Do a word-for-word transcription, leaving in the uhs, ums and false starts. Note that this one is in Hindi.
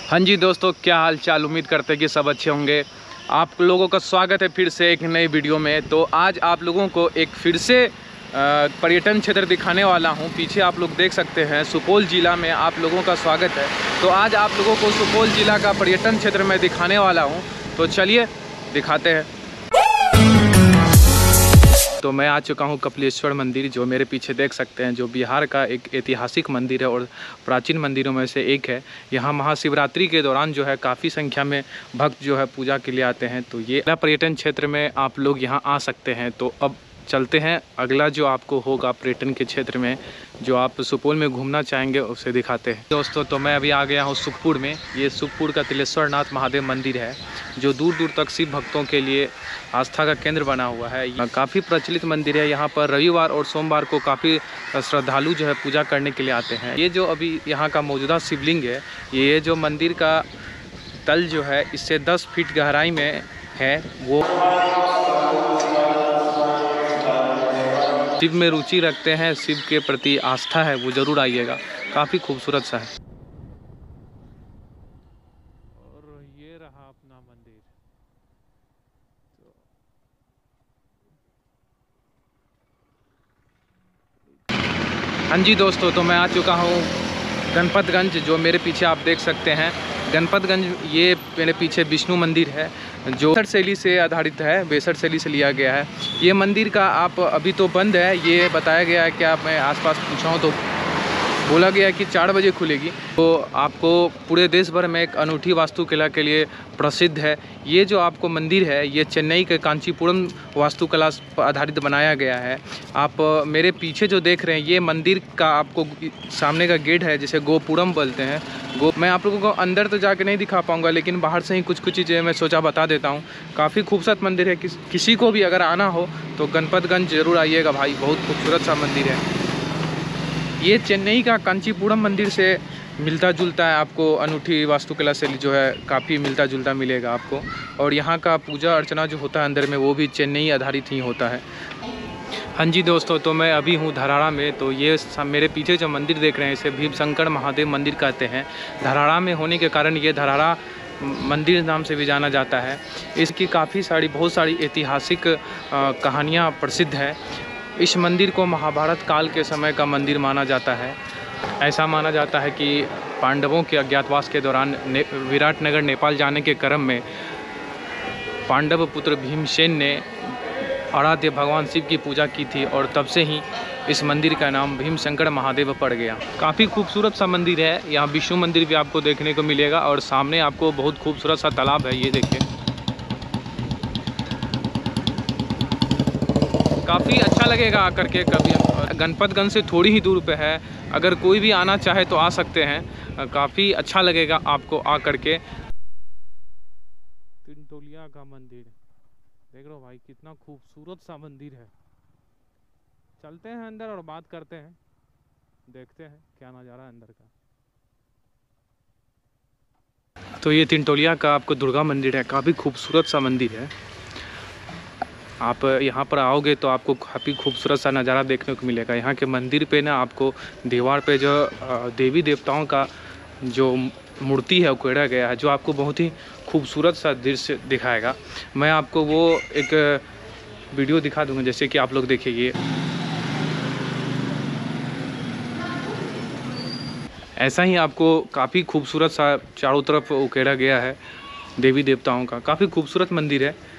हाँ जी दोस्तों, क्या हाल चाल। उम्मीद करते हैं कि सब अच्छे होंगे। आप लोगों का स्वागत है फिर से एक नई वीडियो में। तो आज आप लोगों को एक फिर से पर्यटन क्षेत्र दिखाने वाला हूं। पीछे आप लोग देख सकते हैं सुपौल ज़िला में आप लोगों का स्वागत है। तो आज आप लोगों को सुपौल ज़िला का पर्यटन क्षेत्र में दिखाने वाला हूं। तो चलिए दिखाते हैं। तो मैं आ चुका हूं कपिलेश्वर मंदिर, जो मेरे पीछे देख सकते हैं, जो बिहार का एक ऐतिहासिक मंदिर है और प्राचीन मंदिरों में से एक है। यहाँ महाशिवरात्रि के दौरान जो है काफ़ी संख्या में भक्त जो है पूजा के लिए आते हैं। तो ये पर्यटन क्षेत्र में आप लोग यहाँ आ सकते हैं। तो अब चलते हैं, अगला जो आपको होगा पर्यटन के क्षेत्र में जो आप सुपौल में घूमना चाहेंगे उसे दिखाते हैं। दोस्तों तो मैं अभी आ गया हूँ सुखपुर में। ये सुखपुर का तिलेश्वर नाथ महादेव मंदिर है, जो दूर दूर तक शिव भक्तों के लिए आस्था का केंद्र बना हुआ है। काफ़ी प्रचलित मंदिर है। यहाँ पर रविवार और सोमवार को काफ़ी श्रद्धालु जो है पूजा करने के लिए आते हैं। ये जो अभी यहाँ का मौजूदा शिवलिंग है, ये जो मंदिर का तल जो है इससे दस फीट गहराई में है। वो शिव में रुचि रखते हैं, शिव के प्रति आस्था है, वो ज़रूर आइएगा। काफ़ी खूबसूरत सा है। और ये रहा अपना मंदिर। हाँ जी दोस्तों, तो मैं आ चुका हूँ गणपतगंज, जो मेरे पीछे आप देख सकते हैं। गणपतगंज ये मेरे पीछे विष्णु मंदिर है, जो बेसर शैली से आधारित है, बेसर शैली से लिया गया है। ये मंदिर का आप अभी तो बंद है, ये बताया गया है कि आप मैं आसपास पूछा हूँ तो बोला गया है कि चार बजे खुलेगी। तो आपको पूरे देश भर में एक अनूठी वास्तुकला के लिए प्रसिद्ध है। ये जो आपको मंदिर है, ये चेन्नई के कांचीपुरम वास्तुकला पर आधारित बनाया गया है। आप मेरे पीछे जो देख रहे हैं, ये मंदिर का आपको सामने का गेट है, जिसे गोपुरम बोलते हैं। गो मैं आप लोगों को अंदर तो जाके नहीं दिखा पाऊँगा, लेकिन बाहर से ही कुछ कुछ चीज़ें मैं सोचा बता देता हूँ। काफ़ी खूबसूरत मंदिर है। किस, किसी को भी अगर आना हो तो गणपतगंज ज़रूर आइएगा भाई, बहुत खूबसूरत सा मंदिर है। ये चेन्नई का कांचीपुरम मंदिर से मिलता जुलता है, आपको अनूठी वास्तुकला से जो है काफ़ी मिलता जुलता मिलेगा आपको। और यहाँ का पूजा अर्चना जो होता है अंदर में, वो भी चेन्नई आधारित ही होता है। हाँ जी दोस्तों, तो मैं अभी हूँ धराड़ा में। तो ये मेरे पीछे जो मंदिर देख रहे हैं, इसे भीमशंकर महादेव मंदिर कहते हैं। धराड़ा में होने के कारण ये धराड़ा मंदिर नाम से भी जाना जाता है। इसकी काफ़ी सारी बहुत सारी ऐतिहासिक कहानियाँ प्रसिद्ध है। इस मंदिर को महाभारत काल के समय का मंदिर माना जाता है। ऐसा माना जाता है कि पांडवों के अज्ञातवास के दौरान ने, विराटनगर नेपाल जाने के क्रम में पांडव पुत्र भीमसेन ने आराध्य भगवान शिव की पूजा की थी, और तब से ही इस मंदिर का नाम भीमशंकर महादेव पड़ गया। काफ़ी खूबसूरत सा मंदिर है। यहाँ विष्णु मंदिर भी आपको देखने को मिलेगा, और सामने आपको बहुत खूबसूरत सा तालाब है, ये देखिए। काफ़ी अच्छा लगेगा आकर के। कभी गणपतगंज से थोड़ी ही दूर पे है, अगर कोई भी आना चाहे तो आ सकते हैं। काफ़ी अच्छा लगेगा आपको आकर के। तिनतोलिया का मंदिर देख लो भाई, कितना खूबसूरत सा मंदिर है। चलते हैं अंदर और बात करते हैं, देखते हैं क्या नज़ारा है अंदर का। तो ये तिनतोलिया का आपको दुर्गा मंदिर है, काफ़ी खूबसूरत सा मंदिर है। आप यहाँ पर आओगे तो आपको काफ़ी खूबसूरत सा नज़ारा देखने को मिलेगा। यहाँ के मंदिर पे ना आपको दीवार पे जो देवी देवताओं का जो मूर्ति है उकेरा गया है, जो आपको बहुत ही खूबसूरत सा दृश्य दिखाएगा। मैं आपको वो एक वीडियो दिखा दूँगा, जैसे कि आप लोग देखिए। ये ऐसा ही आपको काफ़ी खूबसूरत सा चारों तरफ उकेरा गया है देवी देवताओं का। काफ़ी खूबसूरत मंदिर है।